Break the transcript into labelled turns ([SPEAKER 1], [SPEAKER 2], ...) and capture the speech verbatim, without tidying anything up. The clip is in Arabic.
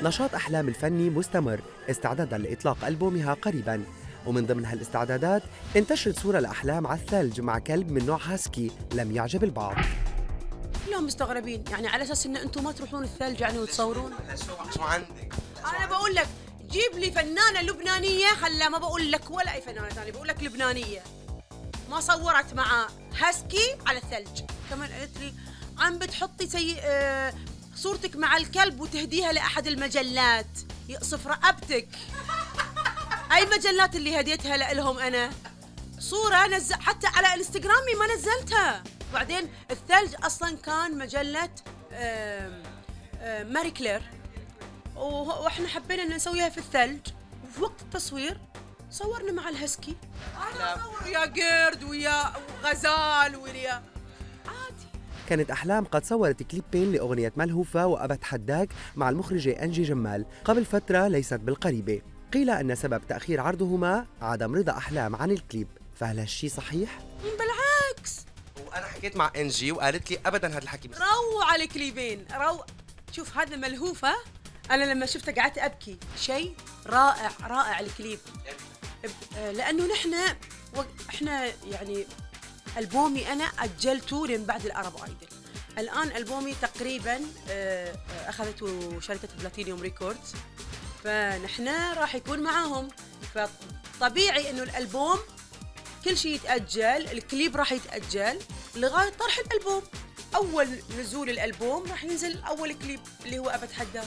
[SPEAKER 1] نشاط أحلام الفني مستمر استعدادا لإطلاق ألبومها قريباً، ومن ضمن هالاستعدادات انتشرت صورة لأحلام على الثلج مع كلب من نوع هاسكي لم يعجب البعض.
[SPEAKER 2] كلهم مستغربين، يعني على اساس ان انتم ما تروحون الثلج يعني وتصورون؟
[SPEAKER 3] شو عندك؟
[SPEAKER 2] انا بقول لك جيب لي فنانه لبنانيه، خلا ما بقول لك ولا اي فنانه ثانيه، بقول لك لبنانيه ما صورت مع هاسكي على الثلج. كمان قالت لي عم بتحطي سي... آه... صورتك مع الكلب وتهديها لاحد المجلات، يقصف رقبتك. اي مجلات اللي هديتها لهم انا؟ صوره نزل حتى على انستغرامي ما نزلتها. وبعدين الثلج اصلا كان مجله آه... آه... ماري كلير، واحنا حبينا ان نسويها في الثلج، وفي وقت التصوير صورنا مع الهسكي. انا اصور ويا قرد ويا غزال ويا عادي.
[SPEAKER 1] كانت أحلام قد صورت كليبين لأغنية ملهوفة وأبت حداك مع المخرجة أنجي جمال قبل فترة ليست بالقريبة. قيل أن سبب تأخير عرضهما عدم رضا أحلام عن الكليب، فهل هالشي صحيح؟
[SPEAKER 2] بالعكس،
[SPEAKER 3] وانا حكيت مع انجي وقالت لي ابدا هذا الحكي مش
[SPEAKER 2] روعة الكليبين، رو شوف هذا ملهوفة، انا لما شفته قعدت ابكي، شيء رائع رائع الكليب. لانه نحن احنا يعني البومي انا اجلته لين بعد العرب ايدل. الان البومي تقريبا اخذته شركه بلاتينيوم ريكوردز، فنحن راح يكون معاهم، فطبيعي انه الالبوم كل شيء يتاجل، الكليب راح يتاجل لغايه طرح الالبوم. اول نزول الالبوم راح ينزل اول كليب اللي هو ابد حداد.